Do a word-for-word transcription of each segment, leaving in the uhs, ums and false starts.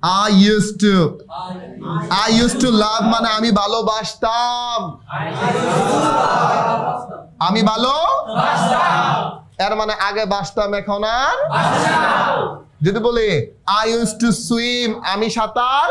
I used to I used to love মানে আমি ভালোবাসতাম আমি ভালোবাসতাম এর মানে আগে বাসতাম এখন আর যদি বলি I used to swim আমি সাঁতার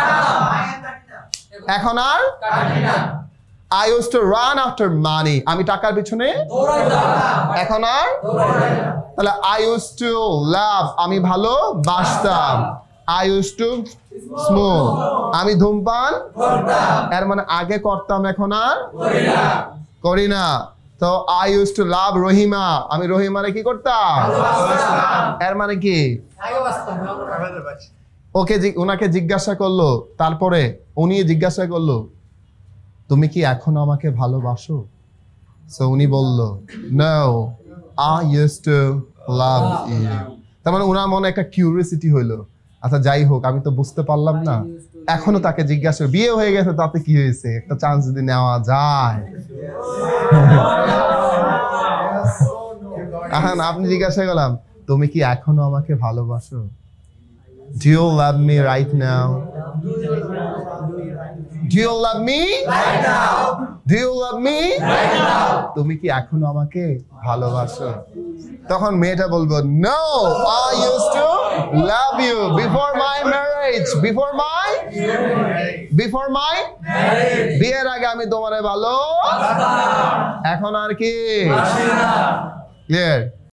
এখন আর কাটি না I used to run after money আমি টাকার পিছনে দৌড়াইতাম এখন আর দৌড়াই না তাহলে I used to love আমি ভালোবাসতাম I used to smoke আমি ধূমপান করতাম এর মানে আগে করতাম এখন আর করি না করি না তো I used to love Rahima আমি রহিমারে কি করতাম ভালোবাসতাম এর মানে কি ভালোবাসতাম ওকে উনাকে জিজ্ঞাসা করলো তারপরে উনি জিজ্ঞাসা করলো তুমি কি এখনো আমাকে ভালোবাসো সো উনি বলল no I used to love you তার মানে উনার মনে একটা কিউরিওসিটি হইলো আচ্ছা যাই হোক আমি তো বুঝতে পারলাম না এখনো তাকে জিজ্ঞাসা বিয়ে হয়ে গেছে তাতে কি হয়েছে একটা চান্স যদি নেওয়া যায় এখন আপনি জিজ্ঞাসা করলাম তুমি কি এখনো আমাকে ভালোবাসো Do you love me right now? Do you love me right now? Do you love me right now? তুমি কি এখনো আমাকে ভালোবাসো তখন মেয়েটা বলবো no I used to love you before my marriage before my before my বিয়ের আগে আমি তোমারে ভালোবাসতাম এখন আর কি ক্লিয়ার